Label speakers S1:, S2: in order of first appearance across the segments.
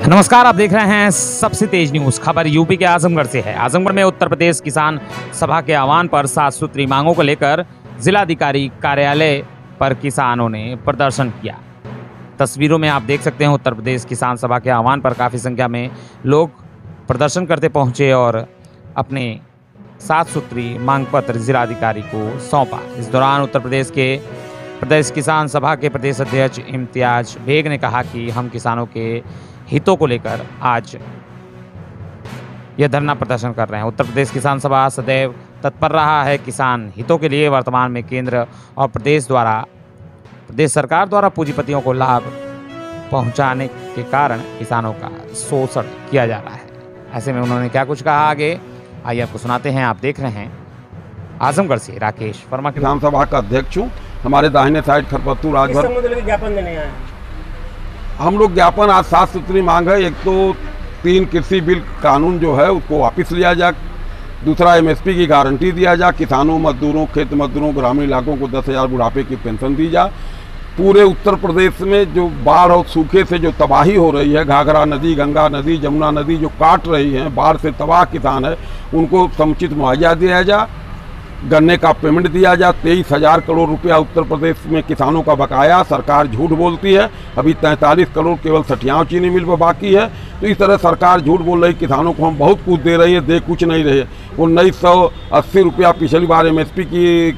S1: नमस्कार, आप देख रहे हैं सबसे तेज न्यूज। खबर यूपी के आजमगढ़ से है। आजमगढ़ में उत्तर प्रदेश किसान सभा के आह्वान पर 7 सूत्री मांगों को लेकर जिलाधिकारी कार्यालय पर किसानों ने प्रदर्शन किया। तस्वीरों में आप देख सकते हैं उत्तर प्रदेश किसान सभा के आह्वान पर काफ़ी संख्या में लोग प्रदर्शन करते पहुंचे और अपने 7 सूत्री मांग पत्र जिलाधिकारी को सौंपा। इस दौरान उत्तर प्रदेश के प्रदेश किसान सभा के प्रदेश अध्यक्ष इम्तियाज बेग ने कहा कि हम किसानों के हितों को लेकर आज यह धरना प्रदर्शन कर रहे हैं। उत्तर प्रदेश किसान सभा सदैव तत्पर रहा है किसान हितों के लिए। वर्तमान में केंद्र और प्रदेश सरकार द्वारा पूंजीपतियों को लाभ पहुंचाने के कारण किसानों का शोषण किया जा रहा है। ऐसे में उन्होंने क्या कुछ कहा, आगे आइए आपको सुनाते हैं। आप देख रहे हैं आजमगढ़ से राकेश वर्मा।
S2: किसान सभा का अध्यक्ष हूँ। हमारे दाहिने साइड खरपत्तू राजभर
S3: ज्ञापन देने आए हैं।
S2: हम लोग ज्ञापन आज 7 सूत्री मांग है। एक तो 3 कृषि बिल कानून जो है उसको वापस लिया जाए, दूसरा एमएसपी की गारंटी दिया जाए, किसानों, मजदूरों, खेत मजदूरों, ग्रामीण इलाकों को 10,000 बुढ़ापे की पेंशन दी जाए। पूरे उत्तर प्रदेश में जो बाढ़ और सूखे से जो तबाही हो रही है, घाघरा नदी, गंगा नदी, जमुना नदी जो काट रही हैं, बाढ़ से तबाह किसान है, उनको समुचित मुआवजा दिया जाए, गन्ने का पेमेंट दिया जाए। 23,000 करोड़ रुपया उत्तर प्रदेश में किसानों का बकाया। सरकार झूठ बोलती है, अभी 43 करोड़ केवल सठियाव चीनी मिल पर बाकी है। तो इस तरह सरकार झूठ बोल रही। किसानों को हम बहुत कुछ दे रही है, दे कुछ नहीं रहे। 1980 रुपया पिछली बार एमएसपी की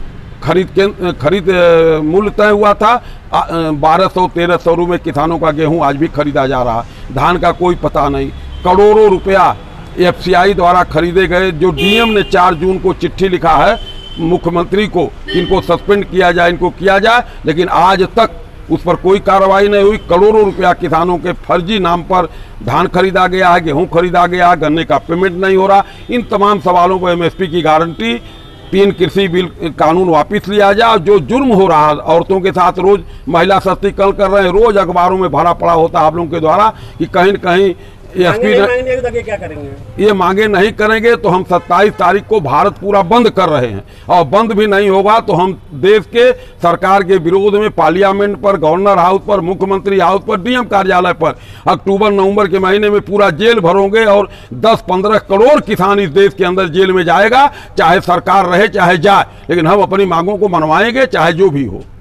S2: खरीद मूल्य तय हुआ था। 1200-1300 रुपये किसानों का गेहूँ आज भी खरीदा जा रहा है। धान का कोई पता नहीं। करोड़ों रुपया एफसीआई द्वारा खरीदे गए, जो डीएम ने 4 जून को चिट्ठी लिखा है मुख्यमंत्री को, इनको सस्पेंड किया जाए, इनको किया जाए, लेकिन आज तक उस पर कोई कार्रवाई नहीं हुई। करोड़ों रुपया किसानों के फर्जी नाम पर धान खरीदा गया है, गेहूं खरीदा गया है, गन्ने का पेमेंट नहीं हो रहा। इन तमाम सवालों पर एमएसपी की गारंटी, 3 कृषि बिल कानून वापस लिया जाए। और जो जुर्म हो रहा है औरतों के साथ, रोज महिला सशक्तिकरण कर रहे हैं, रोज अखबारों में भरा पड़ा होता है आप लोगों के द्वारा कि कहीं न कहीं
S3: क्या करेंगे।
S2: ये मांगे नहीं करेंगे तो हम 27 तारीख को भारत पूरा बंद कर रहे हैं। और बंद भी नहीं होगा तो हम देश के सरकार के विरोध में पार्लियामेंट पर, गवर्नर हाउस पर, मुख्यमंत्री हाउस पर, डीएम कार्यालय पर अक्टूबर-नवंबर के महीने में पूरा जेल भरोगे। और 10-15 करोड़ किसान इस देश के अंदर जेल में जाएगा, चाहे सरकार रहे चाहे जाए, लेकिन हम अपनी मांगों को मनवाएंगे चाहे जो भी हो।